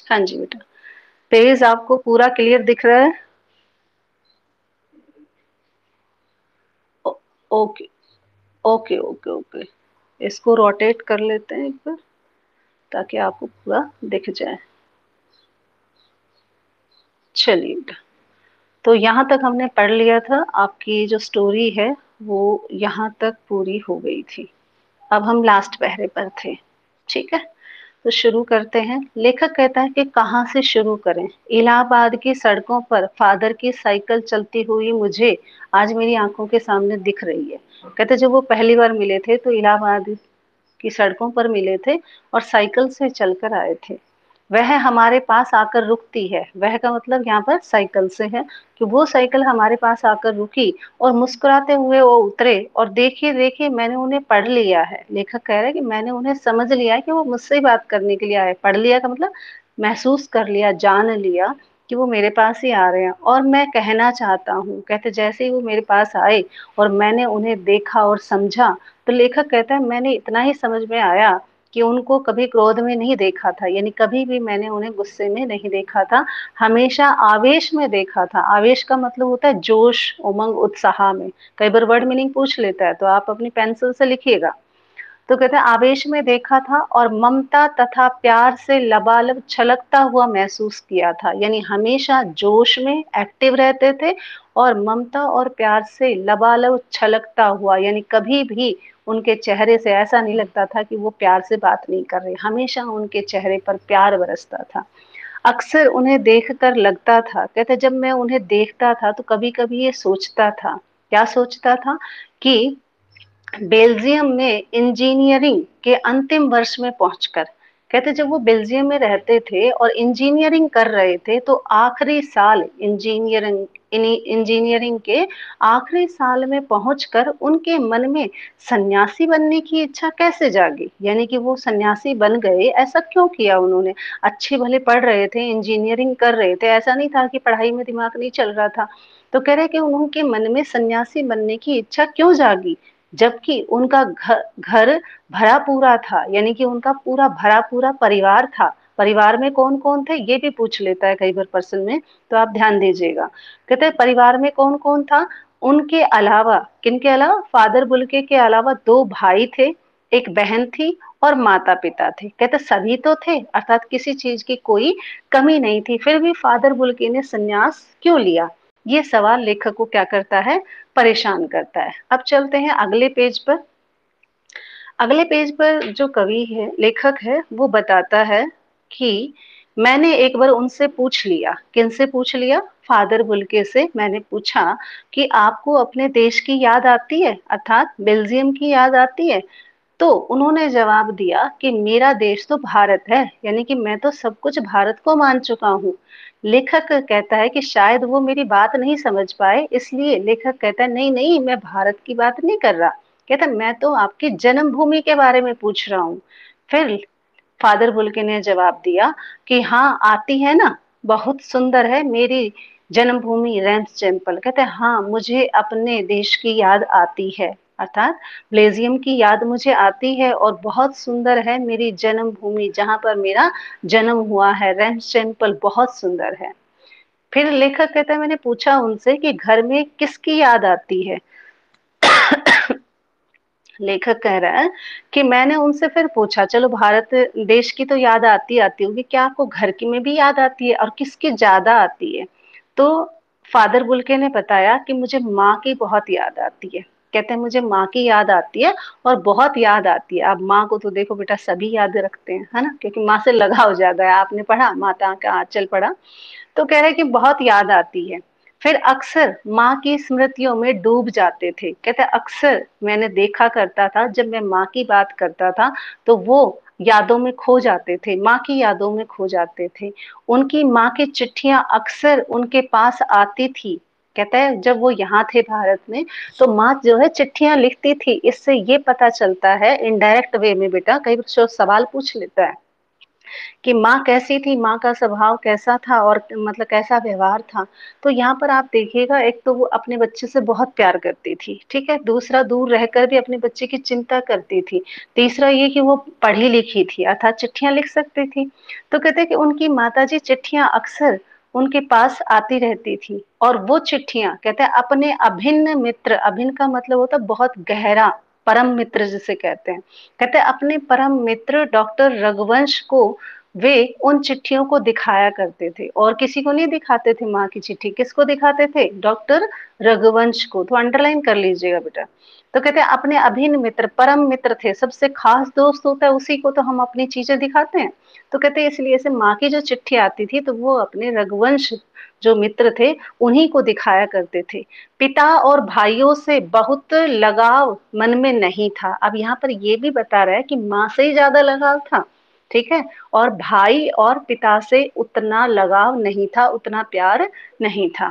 हाँ जी बेटा, पेज आपको पूरा क्लियर दिख रहा है? ओ- ओके ओके ओके ओके। इसको रोटेट कर लेते हैं एक बार, ताकि आपको पूरा दिख जाए। चलिए बेटा, तो यहाँ तक हमने पढ़ लिया था, आपकी जो स्टोरी है वो यहाँ तक पूरी हो गई थी। अब हम लास्ट पहरे पर थे, ठीक है? तो शुरू करते हैं। लेखक कहता है कि कहाँ से शुरू करें। इलाहाबाद की सड़कों पर फादर की साइकिल चलती हुई मुझे आज मेरी आंखों के सामने दिख रही है। कहते जब वो पहली बार मिले थे तो इलाहाबाद की सड़कों पर मिले थे और साइकिल से चलकर आए थे। वह हमारे पास आकर रुकती है, वह का मतलब यहाँ पर साइकिल से है, कि वो साइकिल हमारे पास आकर रुकी और मुस्कुराते हुए वो उतरे और देखिए देखिए मैंने उन्हें पढ़ लिया है। लेखक कह रहा है कि मैंने उन्हें समझ लिया है कि वो मुझसे ही बात करने के लिए आए। पढ़ लिया का मतलब महसूस कर लिया, जान लिया कि वो मेरे पास ही आ रहे हैं और मैं कहना चाहता हूँ। कहते जैसे ही वो मेरे पास आए और मैंने उन्हें देखा और समझा, तो लेखक कहता है मैंने इतना ही समझ में आया कि उनको कभी क्रोध में नहीं देखा था, यानी कभी भी मैंने उन्हें गुस्से में नहीं देखा था, हमेशा आवेश में देखा था। आवेश का मतलब होता है जोश, उमंग, उत्साह में। कई बार वर्ड मीनिंग पूछ लेता है, तो आप अपनी पेंसिल से लिखिएगा। तो कहते हैं आवेश में देखा था और ममता तथा प्यार से लबालब छलकता हुआ महसूस किया था, यानी हमेशा जोश में एक्टिव रहते थे और ममता और प्यार से लबालब छलकता हुआ, यानी कभी भी उनके चेहरे से ऐसा नहीं लगता था कि वो प्यार से बात नहीं कर रहे, हमेशा उनके चेहरे पर प्यार बरसता था। अक्सर उन्हें देखकर लगता था, कहते जब मैं उन्हें देखता था तो कभी कभी ये सोचता था, क्या सोचता था, कि बेल्जियम में इंजीनियरिंग के अंतिम वर्ष में पहुंचकर, कहते जब वो बेल्जियम में रहते थे और इंजीनियरिंग कर रहे थे तो आखिरी साल इंजीनियरिंग के आखिरी साल में पहुंचकर उनके मन में सन्यासी बनने की इच्छा कैसे जागी, यानी कि वो सन्यासी बन गए, ऐसा क्यों किया उन्होंने? अच्छे भले पढ़ रहे थे, इंजीनियरिंग कर रहे थे, ऐसा नहीं था कि पढ़ाई में दिमाग नहीं चल रहा था। तो कह रहे कि उनके मन में सन्यासी बनने की इच्छा क्यों जागी, जबकि उनका घर घर भरा पूरा था, यानी कि उनका पूरा भरा पूरा परिवार था। परिवार में कौन कौन थे ये भी पूछ लेता है कई बार पर्सन में, तो आप ध्यान दीजिएगा। कहते हैं परिवार में कौन कौन था, उनके अलावा, किनके अलावा, फादर बुल्के के अलावा दो भाई थे, एक बहन थी और माता पिता थे। कहते सभी तो थे, अर्थात किसी चीज की कोई कमी नहीं थी, फिर भी फादर बुल्के ने संन्यास क्यों लिया? ये सवाल लेखक को क्या करता है, परेशान करता है। अब चलते हैं अगले पेज पर। अगले पेज पर जो कवि है, लेखक है, वो बताता है कि मैंने एक बार उनसे पूछ लिया। किनसे पूछ लिया? फादर बुल्के से मैंने पूछा कि आपको अपने देश की याद आती है, अर्थात बेल्जियम की याद आती है? तो उन्होंने जवाब दिया कि मेरा देश तो भारत है, यानी कि मैं तो सब कुछ भारत को मान चुका हूँ। लेखक कहता है कि शायद वो मेरी बात नहीं समझ पाए, इसलिए लेखक कहता है नहीं नहीं, मैं भारत की बात नहीं कर रहा। कहता मैं तो आपकी जन्मभूमि के बारे में पूछ रहा हूँ। फिर फादर बुल्के ने जवाब दिया कि हाँ आती है ना, बहुत सुंदर है मेरी जन्मभूमि रेम्स टेम्पल। कहते हैं हाँ मुझे अपने देश की याद आती है, अर्थात ब्लेजियम की याद मुझे आती है और बहुत सुंदर है मेरी जन्मभूमि, जहां पर मेरा जन्म हुआ है, रेम्स टेम्पल बहुत सुंदर है। फिर लेखक कहता है मैंने पूछा उनसे कि घर में किसकी याद आती है? लेखक कह रहा है कि मैंने उनसे फिर पूछा, चलो भारत देश की तो याद आती आती होगी, क्या आपको घर की में भी याद आती है और किसकी ज्यादा आती है? तो फादर बुल्के ने बताया कि मुझे माँ की बहुत याद आती है। कहते हैं मुझे माँ की याद आती है और बहुत याद आती है। अब माँ को तो देखो बेटा सभी याद रखते हैं, है ना, क्योंकि माँ से लगाव ज्यादा है। आपने पढ़ा माता का आंचल पढ़ा, तो कह रहे कि बहुत याद आती है। फिर अक्सर माँ की स्मृतियों में डूब जाते थे। कहते अक्सर मैंने देखा करता था जब मैं माँ की बात करता था तो वो यादों में खो जाते थे, माँ की यादों में खो जाते थे। उनकी माँ की चिट्ठियां अक्सर उनके पास आती थी। कहता है जब वो यहाँ थे भारत में तो माँ जो है चिट्ठियां लिखती थी। इससे ये पता चलता है इनडायरेक्ट वे में बेटा, कई बच्चों सवाल पूछ लेता है कि माँ कैसी थी, माँ का स्वभाव कैसा था और मतलब कैसा व्यवहार था। तो यहाँ पर आप देखिएगा, एक तो वो अपने बच्चे से बहुत प्यार करती थी, ठीक है? दूसरा, दूर रहकर भी अपने बच्चे की चिंता करती थी। तीसरा ये कि वो पढ़ी लिखी थी, अर्थात चिट्ठियाँ लिख सकती थी। तो कहते हैं कि उनकी माताजी चिट्ठियाँ अक्सर उनके पास आती रहती थी, और वो चिट्ठियाँ कहते हैं अपने अभिन्न मित्र, अभिन्न का मतलब होता है बहुत गहरा, परम मित्र जिसे कहते हैं। कहते हैं अपने परम मित्र डॉक्टर रघुवंश को वे उन चिट्ठियों को दिखाया करते थे, और किसी को नहीं दिखाते थे माँ की चिट्ठी। किसको दिखाते थे? डॉक्टर रघुवंश को। तो अंडरलाइन कर लीजिएगा बेटा। तो कहते हैं अपने अभिन्न मित्र, परम मित्र थे, सबसे खास दोस्त होता है उसी को तो हम अपनी चीजें दिखाते हैं। तो कहते हैं इसलिए से माँ की जो चिट्ठी आती थी तो वो अपने रघुवंश जो मित्र थे उन्हीं को दिखाया करते थे। पिता और भाइयों से बहुत लगाव मन में नहीं था। अब यहाँ पर ये भी बता रहा है कि माँ से ही ज्यादा लगाव था, ठीक है? और भाई और पिता से उतना लगाव नहीं था, उतना प्यार नहीं था।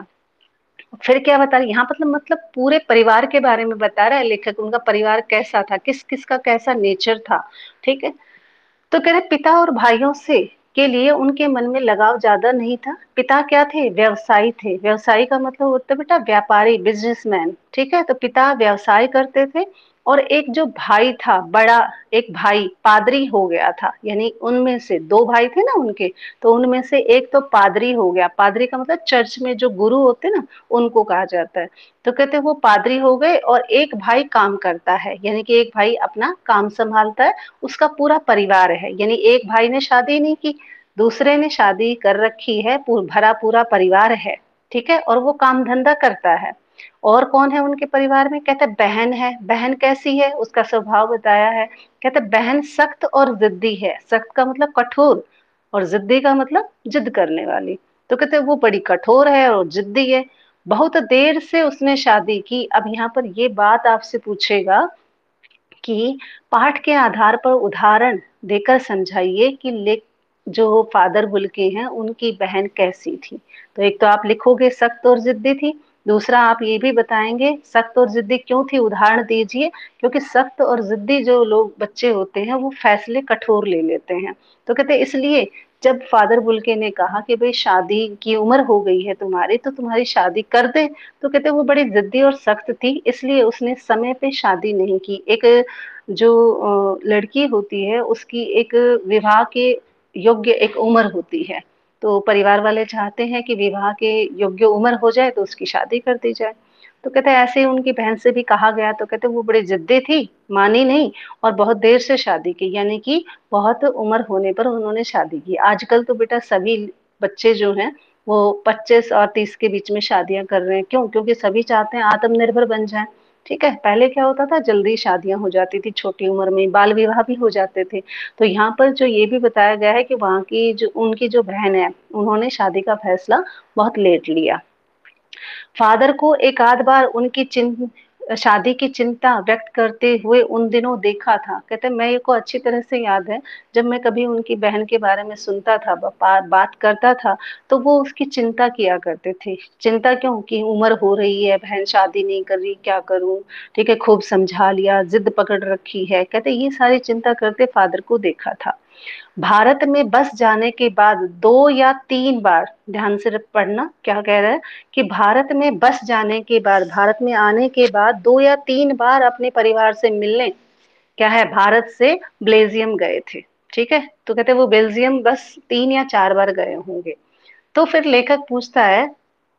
फिर क्या बता रहे यहाँ पर, मतलब पूरे परिवार के बारे में बता रहा है लेखक, उनका परिवार कैसा था, किस किस का कैसा नेचर था, ठीक है? तो कह रहे पिता और भाइयों से के लिए उनके मन में लगाव ज्यादा नहीं था। पिता क्या थे? व्यवसायी थे। व्यवसायी का मतलब होता है बेटा व्यापारी, बिजनेसमैन, ठीक है? तो पिता व्यवसाय करते थे। और एक जो भाई था बड़ा, एक भाई पादरी हो गया था, यानी उनमें से दो भाई थे ना उनके, तो उनमें से एक तो पादरी हो गया। पादरी का मतलब चर्च में जो गुरु होते ना, उनको कहा जाता है। तो कहते वो पादरी हो गए, और एक भाई काम करता है, यानी कि एक भाई अपना काम संभालता है, उसका पूरा परिवार है। यानी एक भाई ने शादी नहीं की, दूसरे ने शादी कर रखी है, भरा पूरा परिवार है, ठीक है? और वो काम धंधा करता है। और कौन है उनके परिवार में? कहते बहन है। बहन कैसी है? उसका स्वभाव बताया है। कहते बहन सख्त और जिद्दी है। सख्त का मतलब कठोर, और जिद्दी का मतलब जिद करने वाली। तो कहते वो बड़ी कठोर है और जिद्दी है। बहुत देर से उसने शादी की। अब यहाँ पर ये बात आपसे पूछेगा कि पाठ के आधार पर उदाहरण देकर समझाइए कि ले जो फादर बुल्के हैं उनकी बहन कैसी थी। तो एक तो आप लिखोगे सख्त और जिद्दी थी, दूसरा आप ये भी बताएंगे सख्त और जिद्दी क्यों थी, उदाहरण दीजिए। क्योंकि सख्त और जिद्दी जो लोग बच्चे होते हैं वो फैसले कठोर ले लेते हैं। तो कहते इसलिए जब फादर बुल्के ने कहा कि भाई शादी की उम्र हो गई है तुम्हारी, तो तुम्हारी शादी कर दे, तो कहते वो बड़ी जिद्दी और सख्त थी, इसलिए उसने समय पे शादी नहीं की। एक जो लड़की होती है उसकी एक विवाह के योग्य एक उम्र होती है, तो परिवार वाले चाहते हैं कि विवाह के योग्य उम्र हो जाए तो उसकी शादी कर दी जाए। तो कहते हैं ऐसे ही उनकी बहन से भी कहा गया, तो कहते वो बड़ी जिद्दी थी, मानी नहीं, और बहुत देर से शादी की, यानी कि बहुत उम्र होने पर उन्होंने शादी की। आजकल तो बेटा सभी बच्चे जो हैं वो 25 और 30 के बीच में शादियां कर रहे हैं। क्यों? क्योंकि सभी चाहते हैं आत्मनिर्भर बन जाएं, ठीक है? पहले क्या होता था, जल्दी शादियां हो जाती थी, छोटी उम्र में बाल विवाह भी हो जाते थे। तो यहाँ पर जो ये भी बताया गया है कि वहाँ की जो उनकी जो बहन है उन्होंने शादी का फैसला बहुत लेट लिया। फादर को एक आध बार उनकी शादी की चिंता व्यक्त करते हुए उन दिनों देखा था। कहते मेरे को अच्छी तरह से याद है, जब मैं कभी उनकी बहन के बारे में सुनता था, बात करता था, तो वो उसकी चिंता किया करते थे। चिंता क्यों? कि उम्र हो रही है, बहन शादी नहीं कर रही, क्या करूं, ठीक है? खूब समझा लिया, जिद पकड़ रखी है। कहते ये सारी चिंता करते फादर को देखा था। भारत में बस जाने के बाद 2 या 3 बार, ध्यान से पढ़ना क्या कह रहा है, कि भारत में बस जाने के बाद, भारत में आने के बाद 2 या 3 बार अपने परिवार से मिलने क्या है भारत से बेल्जियम गए थे, ठीक है? तो कहते वो बेल्जियम बस 3 या 4 बार गए होंगे। तो फिर लेखक पूछता है,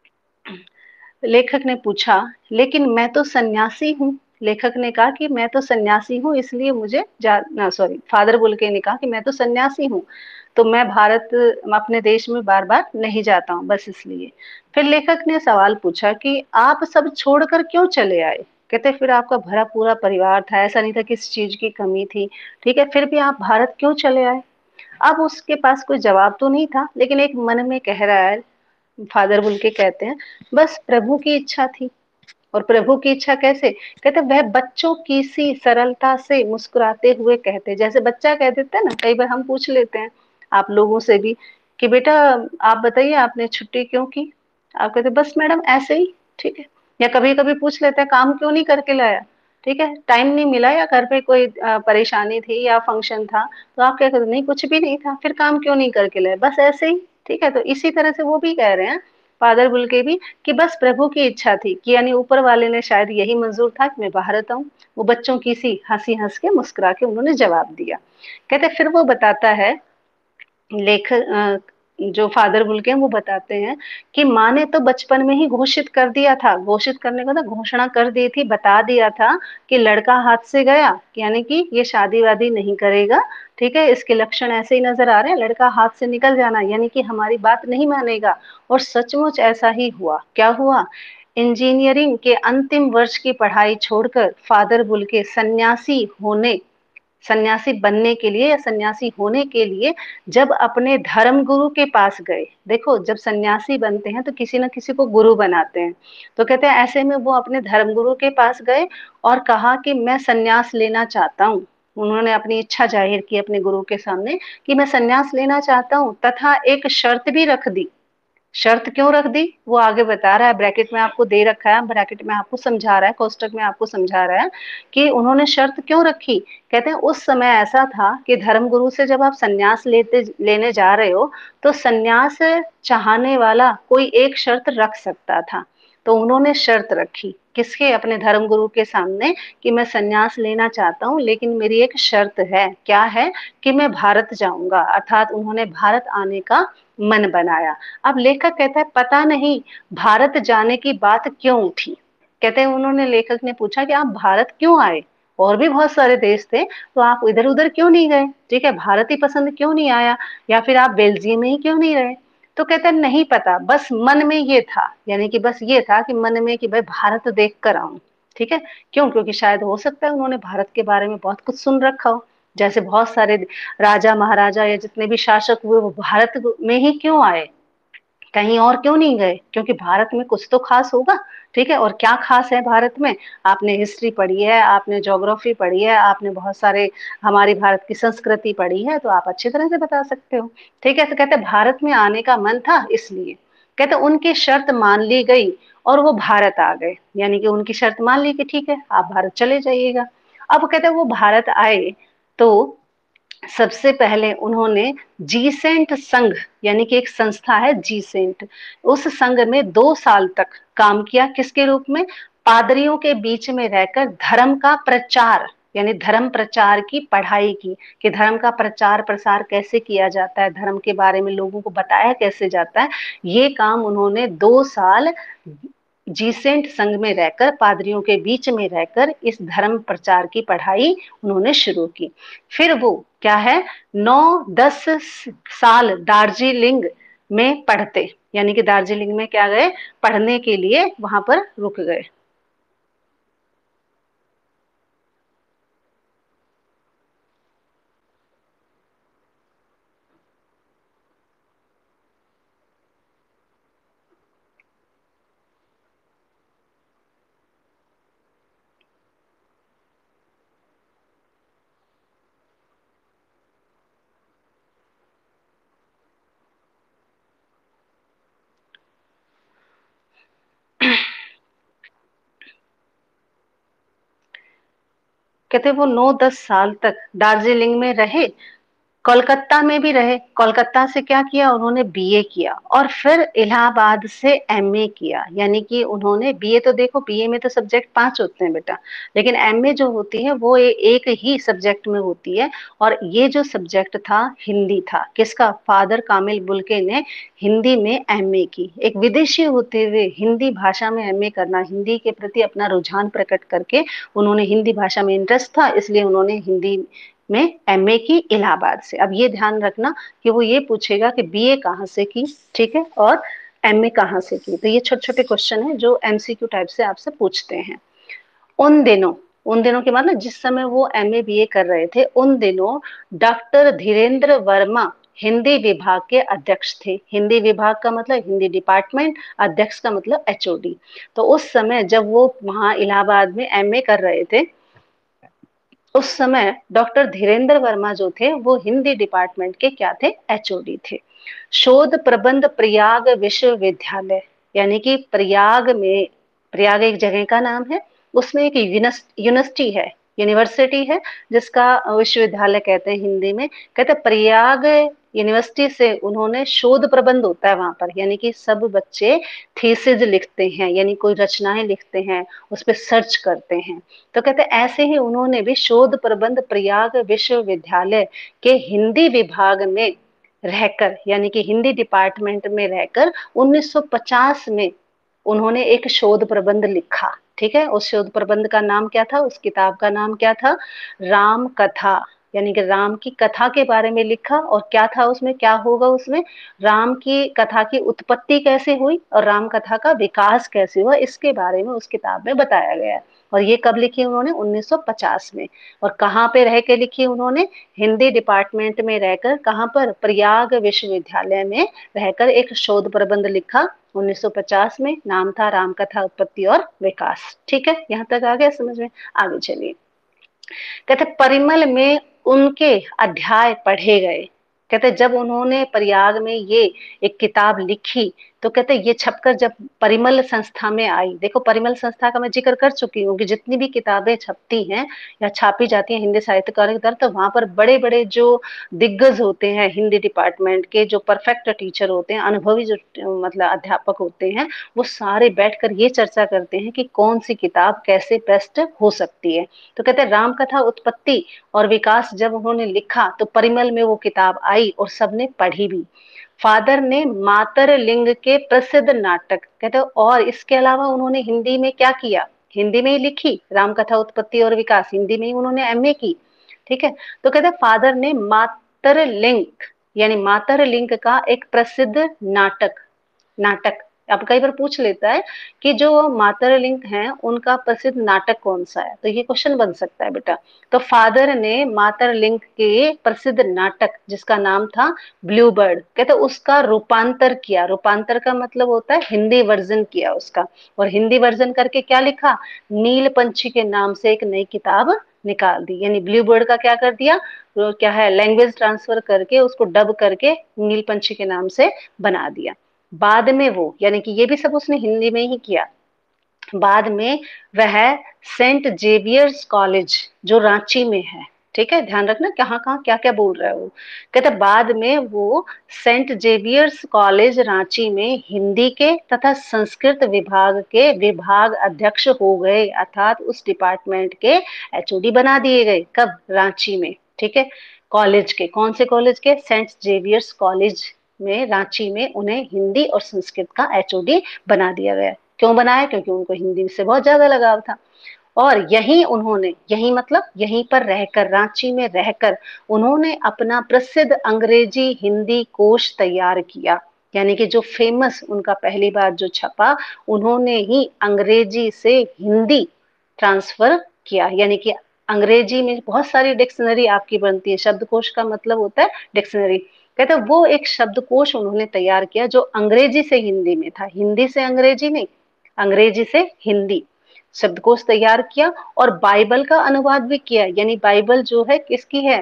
लेखक ने पूछा लेकिन मैं तो सन्यासी हूँ। लेखक ने कहा कि मैं तो सन्यासी हूँ, इसलिए मुझे ना सॉरी, फादर बोल के ने कहा कि मैं तो सन्यासी हूँ, तो मैं भारत अपने देश में बार बार नहीं जाता हूँ, बस इसलिए। फिर लेखक ने सवाल पूछा कि आप सब छोड़कर क्यों चले आए? कहते फिर आपका भरा पूरा परिवार था, ऐसा नहीं था किसी चीज की कमी थी, ठीक है? फिर भी आप भारत क्यों चले आए? अब उसके पास कोई जवाब तो नहीं था, लेकिन एक मन में कह रहा है, फादर बुल के कहते हैं बस प्रभु की इच्छा थी। और प्रभु की इच्छा कैसे? कहते वह बच्चों की सी सरलता से मुस्कुराते हुए कहते, जैसे बच्चा कह देता है ना, कई बार हम पूछ लेते हैं आप लोगों से भी कि बेटा आप बताइए आपने छुट्टी क्यों की? आप कहते बस मैडम ऐसे ही, ठीक है? या कभी कभी पूछ लेते हैं काम क्यों नहीं करके लाया? ठीक है, टाइम नहीं मिला या घर पे कोई परेशानी थी या फंक्शन था, तो आप क्या करोगे, नहीं कुछ भी नहीं था, फिर काम क्यों नहीं करके लाए, बस ऐसे ही। ठीक है, तो इसी तरह से वो भी कह रहे हैं, फादर बुल के भी, कि बस प्रभु की इच्छा थी, कि यानी ऊपर वाले ने शायद यही मंजूर था कि मैं भारत आऊं। वो बच्चों की सी हंसी हंस के मुस्कुरा के उन्होंने जवाब दिया। कहते फिर वो बताता है, लेखक जो फादर बुल्के हैं वो बताते हैं कि माँ ने तो बचपन में ही घोषित कर दिया था, घोषित करने का था, घोषणा कर दी थी, बता दिया था कि लड़का हाथ से गया, यानी कि ये शादी वादी नहीं करेगा। ठीक है, इसके लक्षण ऐसे ही नजर आ रहे हैं, लड़का हाथ से निकल जाना, यानी कि हमारी बात नहीं मानेगा। और सचमुच ऐसा ही हुआ। क्या हुआ? इंजीनियरिंग के अंतिम वर्ष की पढ़ाई छोड़कर फादर बुल्के सन्यासी बनने के लिए या सन्यासी होने के लिए जब अपने धर्म गुरु के पास गए। देखो, जब सन्यासी बनते हैं तो किसी ना किसी को गुरु बनाते हैं, तो कहते हैं ऐसे में वो अपने धर्म गुरु के पास गए और कहा कि मैं सन्यास लेना चाहता हूँ। उन्होंने अपनी इच्छा जाहिर की अपने गुरु के सामने कि मैं सन्यास लेना चाहता हूँ, तथा एक शर्त भी रख दी। शर्त क्यों रख दी वो आगे बता रहा है, ब्रैकेट में आपको दे रखा है, ब्रैकेट में आपको समझा रहा है, कोष्टक में आपको समझा रहा है कि उन्होंने शर्त क्यों रखी। कहते हैं उस समय ऐसा था कि धर्मगुरु से जब आप सन्यास लेने जा रहे हो, तो सन्यास चाहने वाला कोई एक शर्त रख सकता था। तो उन्होंने शर्त रखी किसके? अपने धर्मगुरु के सामने, कि मैं सन्यास लेना चाहता हूँ, लेकिन मेरी एक शर्त है। क्या है? कि मैं भारत जाऊंगा, अर्थात उन्होंने भारत आने का मन बनाया। अब लेखक कहता है पता नहीं भारत जाने की बात क्यों उठी। कहते हैं उन्होंने, लेखक ने पूछा कि आप भारत क्यों आए, और भी बहुत सारे देश थे, तो आप इधर उधर क्यों नहीं गए? ठीक है, भारत ही पसंद क्यों नहीं आया, या फिर आप बेल्जियम में ही क्यों नहीं रहे? तो कहते हैं नहीं पता, बस मन में ये था, यानी कि बस ये था कि मन में कि भाई भारत देख कर आऊं। ठीक है, क्यों? क्योंकि शायद हो सकता है उन्होंने भारत के बारे में बहुत कुछ सुन रखा हो, जैसे बहुत सारे राजा महाराजा या जितने भी शासक हुए वो भारत में ही क्यों आए, कहीं और क्यों नहीं गए? क्योंकि भारत में कुछ तो खास होगा। ठीक है, और क्या खास है भारत में? आपने हिस्ट्री पढ़ी है, आपने ज्योग्राफी पढ़ी है, आपने बहुत सारे हमारी भारत की संस्कृति पढ़ी है, तो आप अच्छी तरह से बता सकते हो। ठीक है, तो कहते भारत में आने का मन था इसलिए। कहते उनकी शर्त मान ली गई और वो भारत आ गए, यानी कि उनकी शर्त मान ली कि ठीक है आप भारत चले जाइएगा। अब कहते वो भारत आए तो सबसे पहले उन्होंने जीसेंट संघ, यानी कि एक संस्था है जीसेंट, उस संघ में 2 साल तक काम किया। किसके रूप में? पादरियों के बीच में रहकर धर्म का प्रचार, यानी धर्म प्रचार की पढ़ाई की, कि धर्म का प्रचार प्रसार कैसे किया जाता है, धर्म के बारे में लोगों को बताया कैसे जाता है। ये काम उन्होंने 2 साल जीसेंट संघ में रहकर, पादरियों के बीच में रहकर इस धर्म प्रचार की पढ़ाई उन्होंने शुरू की। फिर वो क्या है, 9-10 साल दार्जिलिंग में पढ़ते, यानी कि दार्जिलिंग में क्या गए, पढ़ने के लिए वहां पर रुक गए। कहते वो 9-10 साल तक दार्जिलिंग में रहे, कोलकाता में भी रहे। कोलकाता से क्या किया उन्होंने? बीए किया, और फिर इलाहाबाद से एमए किया। यानी कि उन्होंने बीए, तो देखो बीए में तो सब्जेक्ट 5 होते हैं बेटा, लेकिन एमए जो होती है वो एक ही सब्जेक्ट में होती है। और ये जो सब्जेक्ट था हिंदी था। किसका? फादर कामिल बुल्के ने हिंदी में एमए की। एक विदेशी होते हुए हिंदी भाषा में एमए करना, हिंदी के प्रति अपना रुझान प्रकट करके, उन्होंने हिंदी भाषा में इंटरेस्ट था, इसलिए उन्होंने हिंदी में एमए की इलाहाबाद से। अब ये ध्यान रखना कि वो ये पूछेगा कि बीए कहाँ से की, ठीक है, और एमए कहाँ से की। तो ये छोटे छोटे क्वेश्चन है जो एमसीक्यू टाइप से आपसे पूछते हैं। उन दिनों, उन दिनों के मतलब जिस समय वो एमए बीए कर रहे थे, उन दिनों डॉक्टर धीरेन्द्र वर्मा हिंदी विभाग के अध्यक्ष थे। हिंदी विभाग का मतलब हिंदी डिपार्टमेंट, अध्यक्ष का मतलब एचओडी। तो उस समय जब वो वहां इलाहाबाद में एमए कर रहे थे, उस समय डॉक्टर धीरेन्द्र वर्मा जो थे वो हिंदी डिपार्टमेंट के क्या थे? एचओडी थे। शोध प्रबंध प्रयाग विश्वविद्यालय, यानी कि प्रयाग में, प्रयाग एक जगह का नाम है, उसमें एक यूनिवर्सिटी है, यूनिवर्सिटी है जिसका विश्वविद्यालय कहते हैं हिंदी में। कहते हैं प्रयाग यूनिवर्सिटी से उन्होंने शोध प्रबंध होता है वहां पर, यानी कि सब बच्चे थीसिस लिखते हैं, यानी कोई रचनाएं लिखते हैं, उस पर सर्च करते हैं। तो कहते हैं ऐसे ही उन्होंने भी शोध प्रबंध प्रयाग विश्वविद्यालय के हिंदी विभाग में रहकर, यानी कि हिंदी डिपार्टमेंट में रहकर 1950 में उन्होंने एक शोध प्रबंध लिखा। ठीक है, उस शोध प्रबंध का नाम क्या था, उस किताब का नाम क्या था, राम कथा, यानी कि राम की कथा के बारे में लिखा। और क्या था उसमें, क्या होगा उसमें, राम की कथा की उत्पत्ति कैसे हुई और राम कथा का विकास कैसे हुआ, इसके बारे में उस किताब में बताया गया है। और ये कब लिखी उन्होंने, 1950 में। और कहाँ पे रह के लिखी उन्होंने, हिंदी डिपार्टमेंट में रहकर, कहाँ पर, प्रयाग विश्वविद्यालय में रहकर एक शोध प्रबंध लिखा 1950 में। नाम था रामकथा उत्पत्ति और विकास। ठीक है, यहाँ तक आ गया समझ में। आगे चलिए। कहते परिमल में उनके अध्याय पढ़े गए। कहते जब उन्होंने प्रयाग में ये एक किताब लिखी, तो कहते ये छपकर जब परिमल संस्था में आई, देखो परिमल संस्था का मैं जिक्र कर चुकी हूँ कि जितनी भी किताबें छपती हैं या छापी जाती हैं हिंदी साहित्यकारों की तरफ, तो वहां पर बड़े बड़े जो दिग्गज होते हैं हिंदी डिपार्टमेंट के, जो परफेक्ट टीचर होते हैं, अनुभवी जो मतलब अध्यापक होते हैं, वो सारे बैठकर ये चर्चा करते हैं कि कौन सी किताब कैसे बेस्ट हो सकती है। तो कहते हैं राम कथा उत्पत्ति और विकास जब उन्होंने लिखा तो परिमल में वो किताब आई और सबने पढ़ी भी। फादर ने मातर लिंग के प्रसिद्ध नाटक, कहते और इसके अलावा उन्होंने हिंदी में क्या किया, हिंदी में ही लिखी राम कथा उत्पत्ति और विकास, हिंदी में ही उन्होंने एमए की। ठीक है, तो कहते फादर ने मातर लिंग, यानी मातर लिंग का एक प्रसिद्ध नाटक, नाटक, अब कई बार पूछ लेता है कि जो मातरलिंग हैं उनका प्रसिद्ध नाटक कौन सा है, तो ये क्वेश्चन बन सकता है बेटा। तो फादर ने मातरलिंग के प्रसिद्ध नाटक जिसका नाम था ब्लू बर्ड, कहते उसका रूपांतर किया। रूपांतर का मतलब होता है हिंदी वर्जन किया उसका, और हिंदी वर्जन करके क्या लिखा, नील पंछी के नाम से एक नई किताब निकाल दी। यानी ब्लू बर्ड का क्या कर दिया, तो क्या है, लैंग्वेज ट्रांसफर करके उसको डब करके नील पंछी के नाम से बना दिया। बाद में वो, यानी कि ये भी सब उसने हिंदी में ही किया। बाद में वह सेंट जेवियर्स कॉलेज जो रांची में है, ठीक है ध्यान रखना कहाँ कहाँ क्या क्या बोल रहा है वो, कहते बाद में वो सेंट जेवियर्स कॉलेज रांची में हिंदी के तथा संस्कृत विभाग के विभाग अध्यक्ष हो गए, अर्थात उस डिपार्टमेंट के एचओडी बना दिए गए। कब, रांची में। ठीक है, कॉलेज के, कौन से कॉलेज के, सेंट जेवियर्स कॉलेज में रांची में उन्हें हिंदी और संस्कृत का एचओडी बना दिया गया। क्यों बनाया, क्योंकि उनको हिंदी से बहुत ज्यादा लगाव था। और यहीं उन्होंने, यहीं मतलब यहीं पर रहकर, रांची में रहकर उन्होंने अपना प्रसिद्ध अंग्रेजी हिंदी कोश तैयार किया। यानी कि जो फेमस उनका पहली बार जो छपा, उन्होंने ही अंग्रेजी से हिंदी ट्रांसफर किया। यानी कि अंग्रेजी में बहुत सारी डिक्शनरी आपकी बनती है, शब्दकोश का मतलब होता है डिक्शनरी। कहते वो एक शब्दकोश उन्होंने तैयार किया जो अंग्रेजी से हिंदी में था, हिंदी से अंग्रेजी नहीं, अंग्रेजी से हिंदी शब्दकोश तैयार किया। और बाइबल का अनुवाद भी किया, यानी बाइबल जो है किसकी है,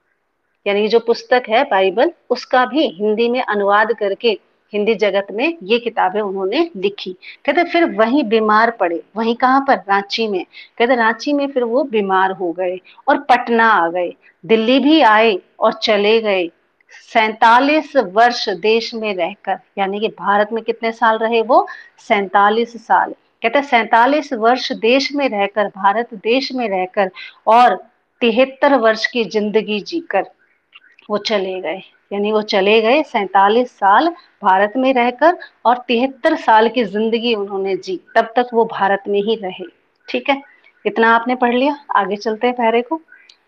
यानी जो पुस्तक है बाइबल, उसका भी हिंदी में अनुवाद करके हिंदी जगत में ये किताबें उन्होंने लिखी। कहते फिर वहीं बीमार पड़े, वहीं कहाँ पर, रांची में। कहते रांची में फिर वो बीमार हो गए और पटना आ गए, दिल्ली भी आए और चले गए। 47 वर्ष देश में रहकर, यानी कि भारत में कितने साल रहे वो, 47 साल। कहते 47 वर्ष देश में रहकर, भारत देश में रहकर, और 73 वर्ष की जिंदगी जीकर वो चले गए। यानी वो चले गए 47 साल भारत में रहकर, और 73 साल की जिंदगी उन्होंने जी, तब तक वो भारत में ही रहे। ठीक है, इतना आपने पढ़ लिया, आगे चलते हैं पहरे को।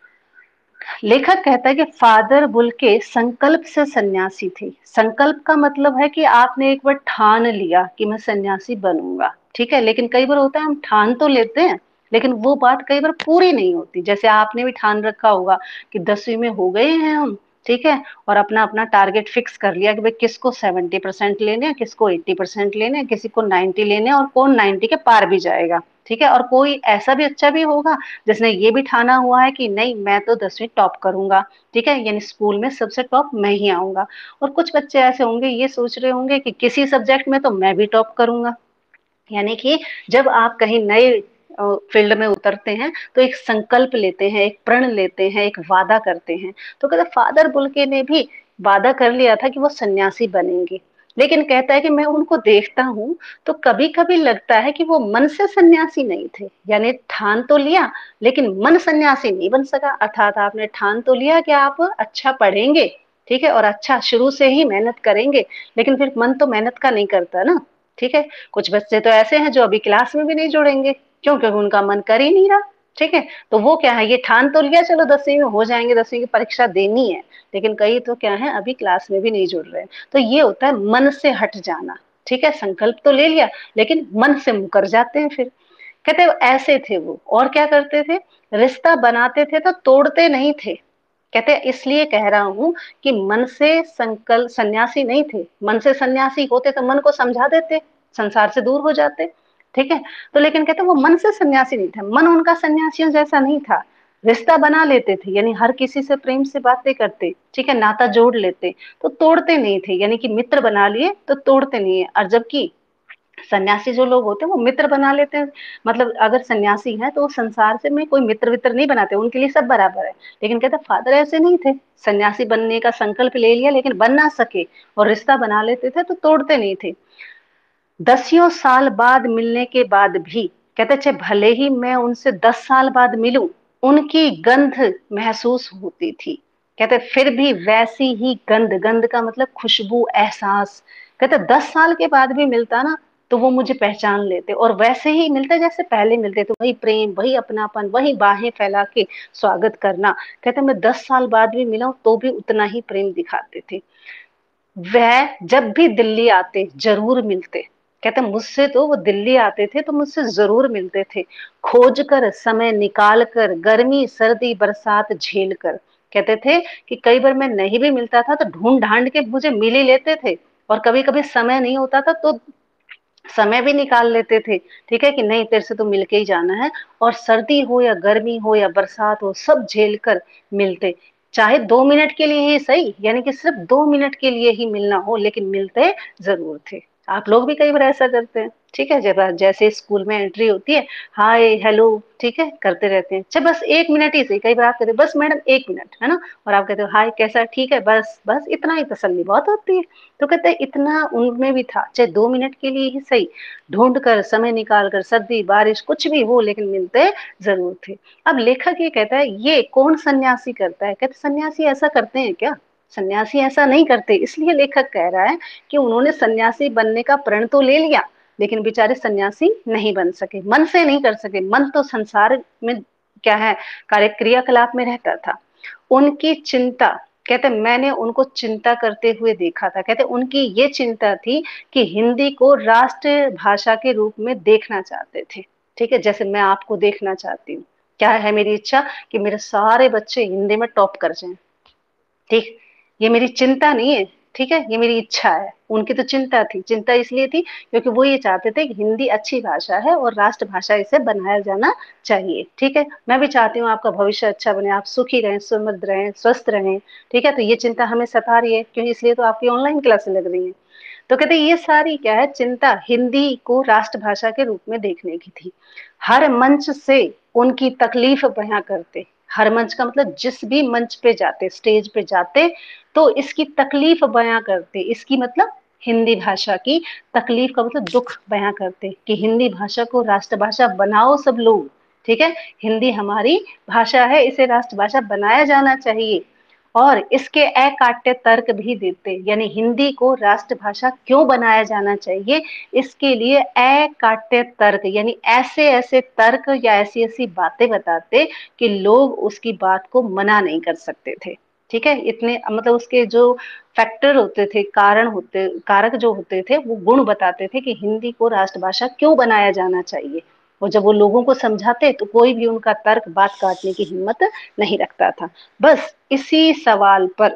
लेखक कहता है कि फादर बुल्के संकल्प से सन्यासी थे। संकल्प का मतलब है कि आपने एक बार ठान लिया कि मैं सन्यासी बनूंगा, ठीक है, लेकिन कई बार होता है हम ठान तो लेते हैं लेकिन वो बात कई बार पूरी नहीं होती। जैसे आपने भी ठान रखा होगा कि 10वीं में हो गए हैं हम, ठीक है, और अपना अपना टारगेट फिक्स कर लिया कि भाई किसको 70% लेने हैं, किसको 80% लेने हैं, किसी को 90 लेने हैं, और कौन 90 के पार भी जाएगा। ठीक है, और कोई ऐसा भी अच्छा भी होगा जिसने ये भी ठाना हुआ है कि नहीं मैं तो 10वीं टॉप करूंगा, ठीक है, यानी स्कूल में सबसे टॉप मैं ही आऊंगा। और कुछ बच्चे ऐसे होंगे ये सोच रहे होंगे कि किसी सब्जेक्ट में तो मैं भी टॉप करूंगा। यानी कि जब आप कहीं नए फील्ड में उतरते हैं तो एक संकल्प लेते हैं, एक प्रण लेते हैं, एक वादा करते हैं। तो कहते फादर बुल्के ने भी वादा कर लिया था कि वो सन्यासी बनेंगे, लेकिन कहता है कि मैं उनको देखता हूँ तो कभी कभी लगता है कि वो मन से सन्यासी नहीं थे। यानी ठान तो लिया लेकिन मन सन्यासी नहीं बन सका। अर्थात आपने ठान तो लिया कि आप अच्छा पढ़ेंगे, ठीक है, और अच्छा शुरू से ही मेहनत करेंगे, लेकिन फिर मन तो मेहनत का नहीं करता ना। ठीक है, कुछ बच्चे तो ऐसे हैं जो अभी क्लास में भी नहीं जुड़ेंगे, क्यों? क्योंकि उनका मन कर ही नहीं रहा। ठीक है, तो वो क्या है, ये ठान तो लिया चलो 10वीं में हो जाएंगे, 10वीं की परीक्षा देनी है, लेकिन कई तो क्या है अभी क्लास में भी नहीं जुड़ रहे। तो ये होता है मन से हट जाना। ठीक है, संकल्प तो ले लिया लेकिन मन से मुकर जाते हैं फिर। कहते ऐसे थे वो, और क्या करते थे, रिश्ता बनाते थे तो तोड़ते नहीं थे। कहते इसलिए कह रहा हूं कि मन से संकल्प, सन्यासी नहीं थे। मन से सन्यासी होते तो मन को समझा देते, संसार से दूर हो जाते। ठीक है, तो लेकिन कहते वो मन से सन्यासी नहीं था, मन उनका सन्यासियों जैसा नहीं था। रिश्ता बना लेते थे, यानी हर किसी से प्रेम से बातें करते, ठीक है, नाता जोड़ लेते, तो तोड़ते नहीं थे। यानी कि मित्र बना लिए तो तोड़ते नहीं है। और जबकि सन्यासी जो लोग होते हैं वो मित्र बना लेते हैं। मतलब अगर सन्यासी है तो वो संसार से में कोई मित्र वित्र नहीं बनाते, उनके लिए सब बराबर है। लेकिन कहते फादर ऐसे नहीं थे, सन्यासी बनने का संकल्प ले लिया लेकिन बन ना सके, और रिश्ता बना लेते थे तो तोड़ते नहीं थे। दसियों साल बाद मिलने के बाद भी कहते थे भले ही मैं उनसे 10 साल बाद मिलूं, उनकी गंध महसूस होती थी। कहते फिर भी वैसी ही गंध, गंध का मतलब खुशबू, एहसास। कहते 10 साल के बाद भी मिलता ना तो वो मुझे पहचान लेते, और वैसे ही मिलते जैसे पहले मिलते थे, वही प्रेम, वही अपनापन, वही बाहें फैला के स्वागत करना। कहते मैं 10 साल बाद भी मिला तो भी उतना ही प्रेम दिखाते थे। वह जब भी दिल्ली आते जरूर मिलते। कहते मुझसे तो वो दिल्ली आते थे तो मुझसे जरूर मिलते थे, खोज कर, समय निकाल कर, गर्मी सर्दी बरसात झेल कर। कहते थे कि कई बार मैं नहीं भी मिलता था तो ढूंढ ढांड के मुझे मिल ही लेते थे, और कभी कभी समय नहीं होता था तो समय भी निकाल लेते थे। ठीक है, कि नहीं तेरे से तो मिलके ही जाना है, और सर्दी हो या गर्मी हो या बरसात हो सब झेल कर मिलते। चाहे 2 मिनट के लिए ही सही, यानी कि सिर्फ 2 मिनट के लिए ही मिलना हो, लेकिन मिलते जरूर थे। आप लोग भी कई बार ऐसा करते हैं। ठीक है, जब जैसे स्कूल में एंट्री होती है, हाय हेलो, ठीक है, करते रहते हैं। अच्छा बस 1 मिनट ही सही, कई बार आप कहते हैं बस मैडम 1 मिनट, है ना, और आप कहते हो हाय कैसा, ठीक है, बस बस इतना ही तसल्ली बहुत होती है। तो कहते हैं इतना उनमें भी था, चाहे 2 मिनट के लिए ही सही, ढूंढ कर, समय निकाल कर, सर्दी बारिश कुछ भी हो लेकिन मिलते जरूर थे। अब लेखक ये कहता है ये कौन सन्यासी करता है। कहते सन्यासी ऐसा करते हैं क्या? सन्यासी ऐसा नहीं करते। इसलिए लेखक कह रहा है कि उन्होंने सन्यासी बनने का प्रण तो ले लिया लेकिन बेचारे सन्यासी नहीं बन सके, मन से नहीं कर सके। मन तो संसार में क्या है, कार्य क्रियाकलाप में रहता था। उनकी चिंता, कहते मैंने उनको चिंता करते हुए देखा था। कहते उनकी ये चिंता थी कि हिंदी को राष्ट्र भाषा के रूप में देखना चाहते थे। ठीक है, जैसे मैं आपको देखना चाहती हूँ। क्या है मेरी इच्छा कि मेरे सारे बच्चे हिंदी में टॉप कर जाएं। ठीक, ये मेरी चिंता नहीं है, ठीक है, ये मेरी इच्छा है। उनकी तो चिंता थी, चिंता इसलिए थी क्योंकि वो ये चाहते थे कि हिंदी अच्छी भाषा है और राष्ट्र भाषा इसे बनाया जाना चाहिए। ठीक है, मैं भी चाहती हूँ आपका भविष्य अच्छा बने, आप सुखी रहें, समृद्ध रहें, स्वस्थ रहें। ठीक है, तो ये चिंता हमें सता रही है, क्यों? इसलिए तो आपकी ऑनलाइन क्लासें लग रही है। तो कहते ये सारी क्या है, चिंता हिंदी को राष्ट्रभाषा के रूप में देखने की थी। हर मंच से उनकी तकलीफ बयां करते। हर मंच का मतलब जिस भी मंच पे जाते, स्टेज पे जाते, तो इसकी तकलीफ बयां करते। इसकी मतलब हिंदी भाषा की तकलीफ का मतलब दुख बयां करते कि हिंदी भाषा को राष्ट्रभाषा बनाओ सब लोग। ठीक है, हिंदी हमारी भाषा है, इसे राष्ट्रभाषा बनाया जाना चाहिए। और इसके अकाट्य तर्क भी देते, यानी हिंदी को राष्ट्रभाषा क्यों बनाया जाना चाहिए, इसके लिए अकाट्य तर्क, यानी ऐसे ऐसे तर्क या ऐसी ऐसी बातें बताते कि लोग उसकी बात को मना नहीं कर सकते थे। ठीक है, इतने मतलब उसके जो फैक्टर होते थे, कारण होते, कारक जो होते थे, वो गुण बताते थे कि हिंदी को राष्ट्रभाषा क्यों बनाया जाना चाहिए। और जब वो लोगों को समझाते तो कोई भी उनका तर्क, बात काटने की हिम्मत नहीं रखता था। बस इसी सवाल पर,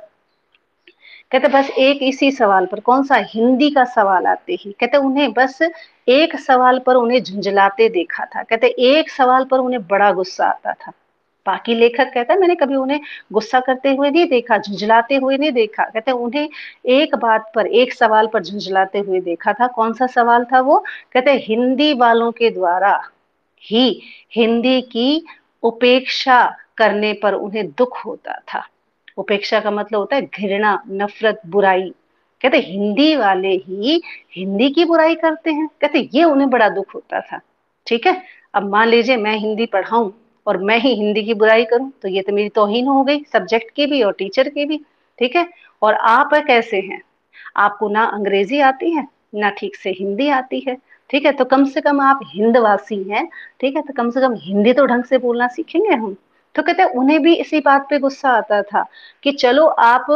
कहते बस एक इसी सवाल पर, कौन सा, हिंदी का सवाल आते ही कहते उन्हें बस एक सवाल पर उन्हें झुंझलाते देखा था। कहते एक सवाल पर उन्हें बड़ा गुस्सा आता था। बाकी लेखक कहता है मैंने कभी उन्हें गुस्सा करते हुए नहीं देखा, झुंझलाते हुए नहीं देखा। कहते उन्हें एक बात पर, एक सवाल पर झुंझलाते हुए देखा था। कौन सा सवाल था वो? कहते हिंदी वालों के द्वारा ही हिंदी की उपेक्षा करने पर उन्हें दुख होता था। उपेक्षा का मतलब होता है घृणा, नफरत, बुराई। कहते हिंदी वाले ही हिंदी की बुराई करते हैं, कहते ये उन्हें बड़ा दुख होता था। ठीक है, अब मान लीजिए मैं हिंदी पढ़ाऊं और मैं ही हिंदी की बुराई करूं, तो ये तो मेरी तौहीन हो गई, सब्जेक्ट की भी और टीचर की भी। ठीक है, और आप कैसे हैं, आपको ना अंग्रेजी आती है ना ठीक से हिंदी आती है। ठीक है, तो कम से कम आप हिंदवासी हैं। ठीक है, तो कम से कम हिंदी तो ढंग से बोलना सीखेंगे हम। तो कहते हैं उन्हें भी इसी बात पे गुस्सा आता था कि चलो आप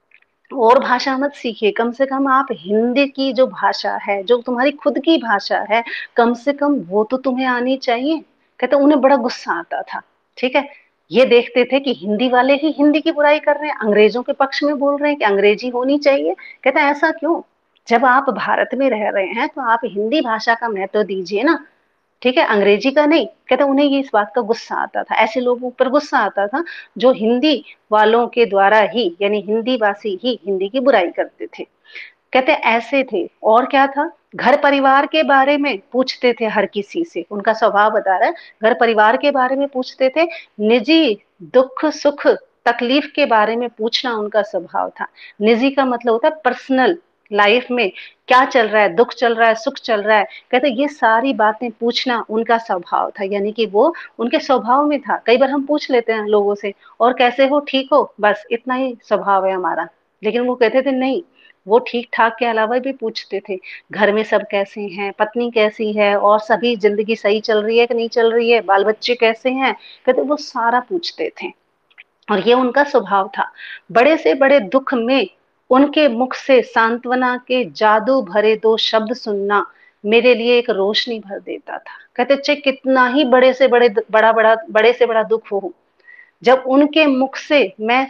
और भाषा मत सीखिए, कम से कम आप हिंदी की जो भाषा है, जो तुम्हारी खुद की भाषा है, कम से कम वो तो तुम्हें आनी चाहिए। कहते उन्हें बड़ा गुस्सा आता था। ठीक है, ये देखते थे कि हिंदी वाले ही हिंदी की बुराई कर रहे हैं, अंग्रेजों के पक्ष में बोल रहे हैं कि अंग्रेजी होनी चाहिए। कहते हैं ऐसा क्यों, जब आप भारत में रह रहे हैं तो आप हिंदी भाषा का महत्व दीजिए ना। ठीक है, अंग्रेजी का नहीं। कहते उन्हें ये इस बात का गुस्सा आता था, ऐसे लोगों पर गुस्सा आता था जो हिंदी वालों के द्वारा ही, यानी हिंदी भाषी ही हिंदी की बुराई करते थे। कहते ऐसे थे। और क्या था, घर परिवार के बारे में पूछते थे हर किसी से, उनका स्वभाव बता रहा है, घर परिवार के बारे में पूछते थे, निजी दुख सुख तकलीफ के बारे में पूछना उनका स्वभाव था। निजी का मतलब होता है पर्सनल, लाइफ में क्या चल रहा है, दुख चल रहा है, सुख चल रहा है, कहते ये सारी बातें पूछना उनका स्वभाव था, यानी कि वो उनके स्वभाव में था। कई बार हम पूछ लेते हैं लोगों से, और कैसे हो, ठीक हो, बस इतना ही स्वभाव है हमारा। लेकिन वो कहते थे नहीं, वो ठीक ठाक के अलावा भी पूछते थे, घर में सब कैसे हैं, पत्नी कैसी है, और सभी जिंदगी सही चल रही है कि नहीं चल रही है, बाल बच्चे कैसे हैं, कहते वो सारा पूछते थे। और ये उनका स्वभाव था। बड़े से बड़े दुख में उनके मुख से सांत्वना के जादू भरे दो शब्द सुनना मेरे लिए एक रोशनी भर देता था। कहते चाहे कितना ही बड़े से बड़े बड़ा बड़ा बड़े से बड़ा दुख हो, जब उनके मुख से मैं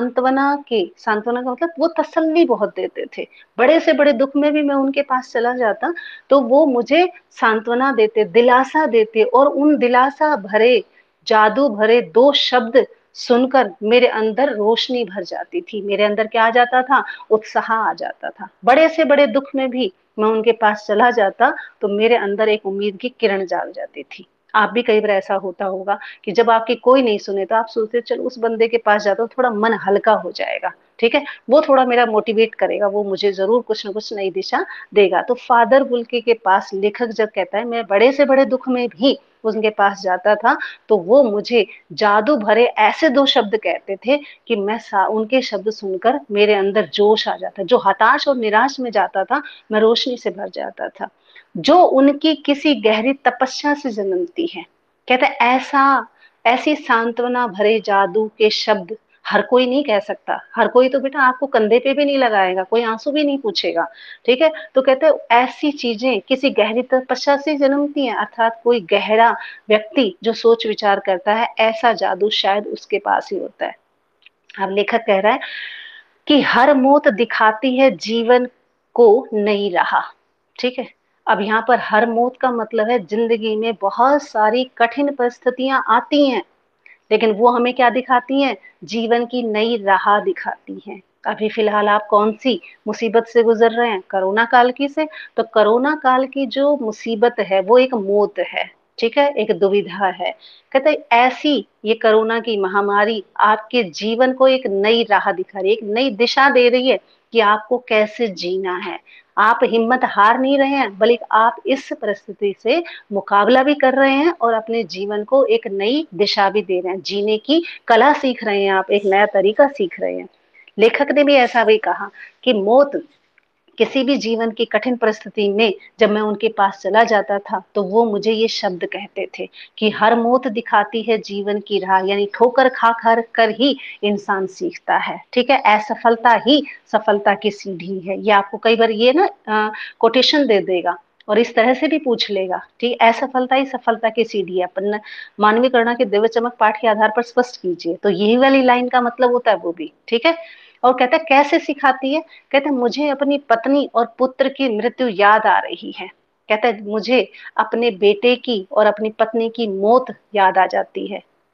सांत्वना का मतलब वो तसल्ली बहुत देते थे, बड़े से बड़े दुख में भी मैं उनके पास चला जाता तो वो मुझे सांत्वना देते, दिलासा देते, और उन दिलासा भरे जादू भरे दो शब्द सुनकर मेरे अंदर रोशनी भर जाती थी। मेरे अंदर क्या आ जाता था, उत्साह आ जाता था। बड़े से बड़े दुख में भी मैं उनके पास चला जाता तो मेरे अंदर एक उम्मीद की किरण जाग जाती थी। आप भी कई बार ऐसा होता होगा कि जब आपकी कोई नहीं सुने तो आप सोचते हो चलो उस बंदे के पास जाता हूँ, थोड़ा मन हल्का हो जाएगा। ठीक है, वो थोड़ा मेरा मोटिवेट करेगा, वो मुझे जरूर कुछ ना कुछ नई दिशा देगा। तो फादर बुल्के के पास लेखक जब कहता है मैं बड़े से बड़े दुख में भी उनके पास जाता था तो वो मुझे जादू भरे ऐसे दो शब्द कहते थे कि मैं उनके शब्द सुनकर मेरे अंदर जोश आ जाता, जो हताश और निराश में जाता था मैं रोशनी से भर जाता था, जो उनकी किसी गहरी तपस्या से जन्मती है। कहते ऐसा ऐसी सांत्वना भरे जादू के शब्द हर कोई नहीं कह सकता। हर कोई तो बेटा आपको कंधे पे भी नहीं लगाएगा, कोई आंसू भी नहीं पूछेगा। ठीक है, तो कहते ऐसी चीजें किसी गहरी तपस्या से जन्मती हैं, अर्थात कोई गहरा व्यक्ति जो सोच विचार करता है, ऐसा जादू शायद उसके पास ही होता है। अब लेखक कह रहा है कि हर मौत दिखाती है जीवन को नई राह। ठीक है, अब यहाँ पर हर मौत का मतलब है जिंदगी में बहुत सारी कठिन परिस्थितियां आती हैं, लेकिन वो हमें क्या दिखाती हैं, जीवन की नई राह दिखाती हैं। अभी फिलहाल आप कौन सी मुसीबत से गुजर रहे हैं, कोरोना काल की से, तो कोरोना काल की जो मुसीबत है वो एक मौत है। ठीक है, एक दुविधा है। कहते ऐसी ये कोरोना की महामारी आपके जीवन को एक नई राह दिखा रही है, एक नई दिशा दे रही है कि आपको कैसे जीना है। आप हिम्मत हार नहीं रहे हैं, बल्कि आप इस परिस्थिति से मुकाबला भी कर रहे हैं और अपने जीवन को एक नई दिशा भी दे रहे हैं, जीने की कला सीख रहे हैं, आप एक नया तरीका सीख रहे हैं। लेखक ने भी ऐसा भी कहा कि मौत किसी भी जीवन की कठिन परिस्थिति में जब मैं उनके पास चला जाता था तो वो मुझे ये शब्द कहते थे कि हर मौत दिखाती है जीवन की राह, यानी ठोकर खा खा कर ही इंसान सीखता है। ठीक है, असफलता ही सफलता की सीढ़ी है। ये आपको कई बार ये ना कोटेशन दे देगा और इस तरह से भी पूछ लेगा। ठीक, असफलता ही सफलता की सीढ़ी है। अपन मानवीय करुणा के दिव्य चमक पाठ के आधार पर स्पष्ट कीजिए, तो यही वाली लाइन का मतलब होता है वो भी। ठीक है, और कहता है कैसे सिखाती है, कहते मुझे अपनी पत्नी और पुत्र की मृत्यु याद आ रही है। कहता है मुझे अपने बेटे की और अपनी पत्नी की मौत याद आ जाती है।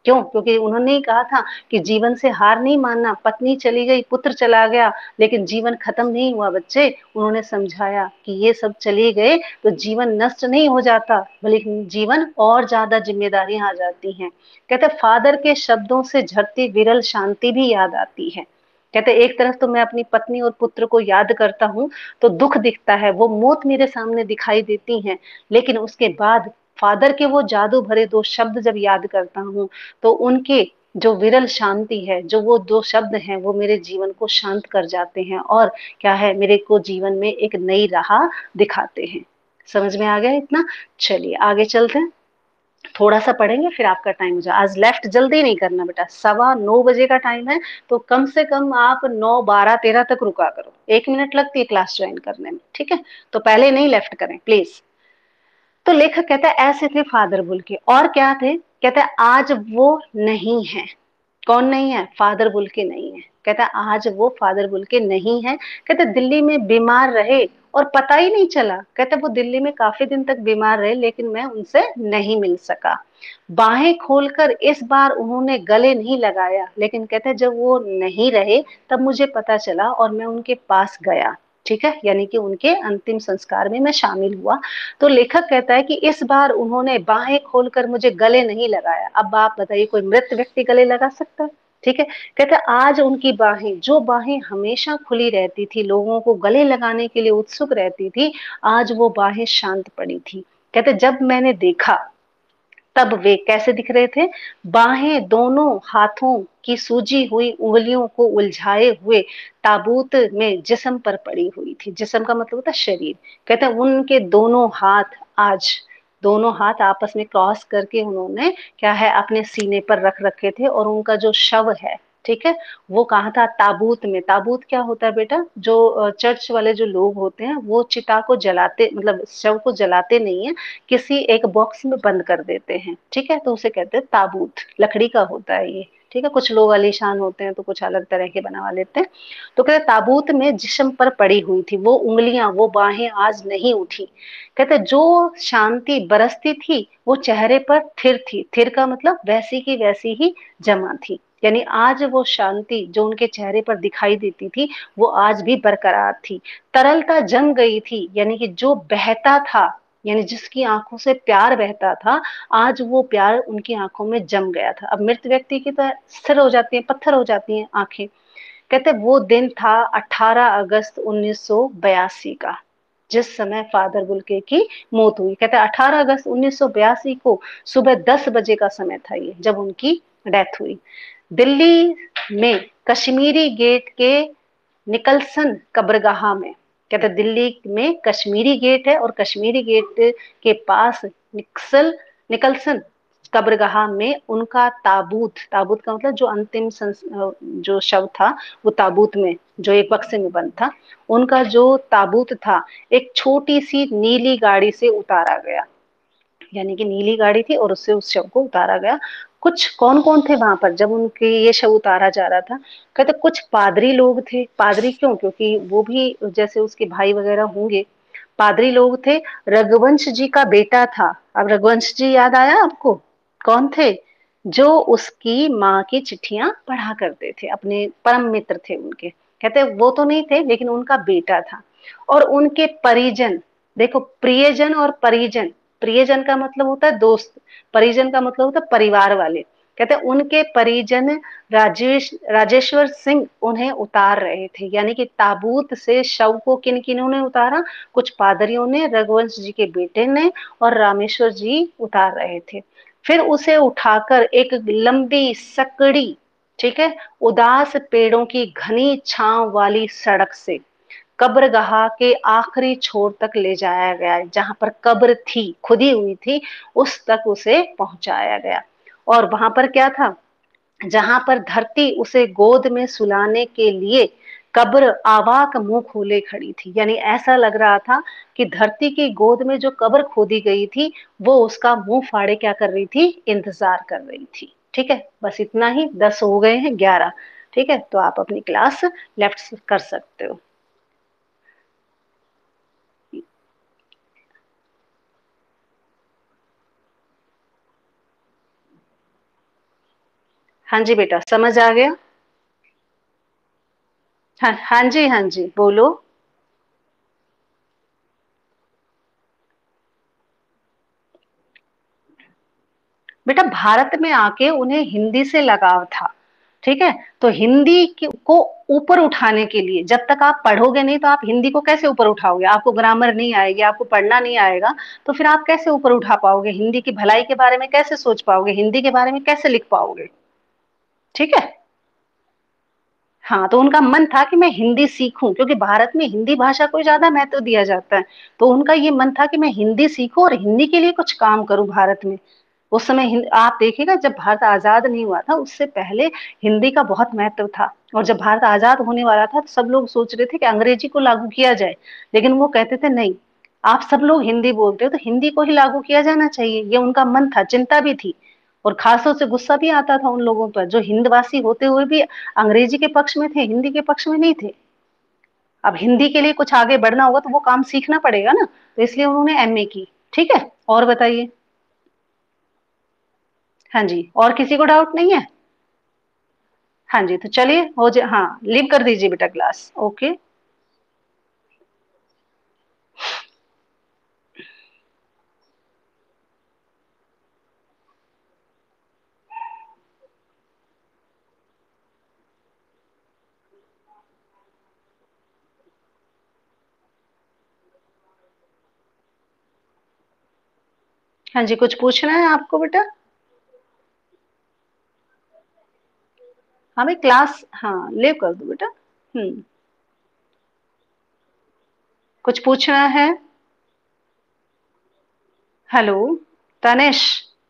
क्यों? क्योंकि उन्होंने ही कहा था कि जीवन से हार नहीं मानना। पत्नी चली गई, पुत्र चला गया, लेकिन जीवन खत्म नहीं हुआ बच्चे। उन्होंने समझाया कि ये सब चले गए तो जीवन नष्ट नहीं हो जाता, बल्कि जीवन और ज्यादा जिम्मेदारियां आ जाती हैं। कहते फादर के शब्दों से झरती विरल शांति भी याद आती है। कहते एक तरफ तो मैं अपनी पत्नी और पुत्र को याद करता हूँ तो दुख दिखता है, वो मौत मेरे सामने दिखाई देती है, लेकिन उसके बाद फादर के वो जादू भरे दो शब्द जब याद करता हूँ तो उनके जो विरल शांति है, जो वो दो शब्द हैं, वो मेरे जीवन को शांत कर जाते हैं और क्या है, मेरे को जीवन में एक नई राह दिखाते हैं। समझ में आ गया इतना? चलिए आगे चलते हैं, थोड़ा सा पढ़ेंगे फिर आपका टाइम हो जाए। आज लेफ्ट जल्दी नहीं करना बेटा, 9:15 का टाइम है, तो कम से कम आप 9:12, 13 तक रुका करो, 1 मिनट लगती है क्लास ज्वाइन करने में, ठीक है? तो पहले नहीं लेफ्ट करें प्लीज। तो लेखक कहता है ऐसे थे फादर बुल के, और क्या थे? कहता है आज वो नहीं है। कौन नहीं है? फादर बुल के नहीं है। कहता है आज वो फादर बुल के नहीं है। कहते दिल्ली में बीमार रहे और पता ही नहीं चला। कहते वो दिल्ली में काफी दिन तक बीमार रहे, लेकिन मैं उनसे नहीं मिल सका। बाहें खोलकर इस बार उन्होंने गले नहीं लगाया, लेकिन कहते जब वो नहीं रहे तब मुझे पता चला और मैं उनके पास गया। ठीक है, यानी कि उनके अंतिम संस्कार में मैं शामिल हुआ। तो लेखक कहता है कि इस बार उन्होंने बाहें खोलकर मुझे गले नहीं लगाया। अब आप बताइए, कोई मृत व्यक्ति गले लगा सकता है? ठीक है, कहते आज उनकी बाहें, जो बाहें हमेशा खुली रहती थी, लोगों को गले लगाने के लिए उत्सुक रहती थी, आज वो बाहें शांत पड़ी थी। कहते जब मैंने देखा तब वे कैसे दिख रहे थे? बाहें दोनों हाथों की सूजी हुई उंगलियों को उलझाए हुए ताबूत में जिस्म पर पड़ी हुई थी। जिस्म का मतलब होता है शरीर। कहते हैं उनके दोनों हाथ आज, दोनों हाथ आपस में क्रॉस करके उन्होंने क्या है अपने सीने पर रख रखे थे, और उनका जो शव है, ठीक है, वो कहा था ताबूत में। ताबूत क्या होता है बेटा? जो चर्च वाले जो लोग होते हैं वो चिता को जलाते, मतलब शव को जलाते नहीं है, किसी एक बॉक्स में बंद कर देते हैं, ठीक है, तो उसे कहते हैं ताबूत। लकड़ी का होता है ये, ठीक है, कुछ लोग आलीशान होते हैं तो कुछ अलग तरह के बनवा लेते हैं। तो कहते ताबूत में जिस्म पर पड़ी हुई थी वो उंगलियां, वो बाहें आज नहीं उठी। कहते जो शांति बरसती थी वो चेहरे पर थिर थी। थिर का मतलब वैसी की वैसी ही जमा थी, यानी आज वो शांति जो उनके चेहरे पर दिखाई देती थी वो आज भी बरकरार थी। तरलता जम गई थी, यानी कि जो बहता था, यानी जिसकी आंखों से प्यार बहता था, आज वो प्यार उनकी आंखों में जम गया था। अब मृत व्यक्ति की तो स्थिर हो जाती है, पत्थर हो जाती हैं आंखें। कहते वो दिन था 18 अगस्त 1982 का, जिस समय फादर बुल्के की मौत हुई। कहते 18 अगस्त 1982 को सुबह 10 बजे का समय था ये, जब उनकी डेथ हुई। दिल्ली में कश्मीरी गेट के निकलसन कब्रगाह में, कहते दिल्ली में कश्मीरी गेट है और कश्मीरी गेट के पास निकलसन कब्रगाह में उनका ताबूत, ताबूत का मतलब जो अंतिम जो शव था वो ताबूत में, जो एक बक्से में बंद था, उनका जो ताबूत था एक छोटी सी नीली गाड़ी से उतारा गया। यानी कि नीली गाड़ी थी और उससे उस शव को उतारा गया। कुछ कौन कौन थे वहां पर जब उनके ये शव उतारा जा रहा था? कहते कुछ पादरी लोग थे। पादरी क्यों? क्योंकि वो भी जैसे उसके भाई वगैरह होंगे, पादरी लोग थे। रघुवंश जी का बेटा था। अब रघुवंश जी याद आया आपको? कौन थे? जो उसकी माँ की चिट्ठियां पढ़ा करते थे, अपने परम मित्र थे उनके। कहते वो तो नहीं थे, लेकिन उनका बेटा था। और उनके परिजन, देखो प्रियजन और परिजन, प्रियजन का मतलब होता है दोस्त, परिजन का मतलब होता है परिवार वाले। कहते उनके परिजन राजेश्वर सिंह उन्हें उतार रहे थे। यानी कि ताबूत से शव को किन किन्हों ने उतारा? कुछ पादरियों ने, रघुवंश जी के बेटे ने, और रामेश्वर जी उतार रहे थे। फिर उसे उठाकर एक लंबी सकड़ी, ठीक है, उदास पेड़ों की घनी छांव वाली सड़क से कब्रगाह के आखिरी छोर तक ले जाया गया। जहां पर कब्र थी, खुदी हुई थी, उस तक उसे पहुंचाया गया। और वहां पर क्या था? जहां पर धरती उसे गोद में सुलाने के लिए कब्र आवाक मुंह खोले खड़ी थी। यानी ऐसा लग रहा था कि धरती की गोद में जो कब्र खोदी गई थी वो उसका मुंह फाड़े क्या कर रही थी? इंतजार कर रही थी। ठीक है, बस इतना ही। 10 हो गए हैं, 11। ठीक है, तो आप अपनी क्लास लेफ्ट कर सकते हो। हाँ जी बेटा, समझ आ गया। हाँ हाँ जी, हाँ जी, बोलो। बेटा, भारत में आके उन्हें हिंदी से लगाव था। ठीक है। तो को ऊपर उठाने के लिए, जब तक आप पढ़ोगे नहीं तो आप हिंदी को कैसे ऊपर उठाओगे? आपको ग्रामर नहीं आएगी, आपको पढ़ना नहीं आएगा, तो फिर आप कैसे ऊपर उठा पाओगे? हिंदी की भलाई के बारे में कैसे सोच पाओगे? हिंदी के बारे में कैसे लिख पाओगे? ठीक है। हाँ, तो उनका मन था कि मैं हिंदी सीखूं, क्योंकि भारत में हिंदी भाषा को ज्यादा महत्व दिया जाता है। तो उनका ये मन था कि मैं हिंदी सीखूं और हिंदी के लिए कुछ काम करूं भारत में। उस समय आप देखिएगा, जब भारत आजाद नहीं हुआ था उससे पहले हिंदी का बहुत महत्व था। और जब भारत आजाद होने वाला था तो सब लोग सोच रहे थे कि अंग्रेजी को लागू किया जाए, लेकिन वो कहते थे नहीं, आप सब लोग हिंदी बोलते हो तो हिंदी को ही लागू किया जाना चाहिए। ये उनका मन था, चिंता भी थी। और खासतौर से गुस्सा भी आता था उन लोगों पर जो हिंदवासी होते हुए भी अंग्रेजी के पक्ष में थे, हिंदी के पक्ष में नहीं थे। अब हिंदी के लिए कुछ आगे बढ़ना होगा तो वो काम सीखना पड़ेगा ना, तो इसलिए उन्होंने एमए की। ठीक है। और बताइए। हाँ जी, और किसी को डाउट नहीं है? हाँ जी, तो चलिए हो जाए, हाँ, लीव कर दीजिए बेटा क्लास। ओके। हाँ जी, कुछ पूछना है आपको बेटा? हमें क्लास, हाँ, लीव कर दो बेटा। कुछ पूछना है? हेलो, तनिष,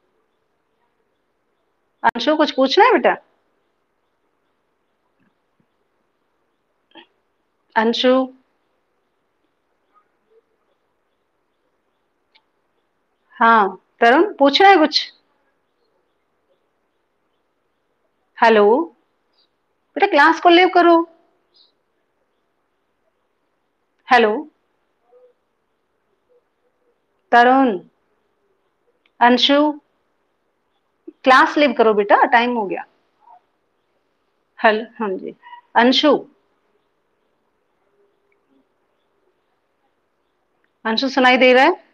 अंशु, कुछ पूछना है बेटा? अंशु, हाँ, तरुण, पूछना है कुछ? हेलो, बेटा क्लास को लीव करो। Hello, Tarun, Anshu, class leave करो बेटा, टाइम हो गया। हल हाँ जी। अंशु, अंशु, सुनाई दे रहा है?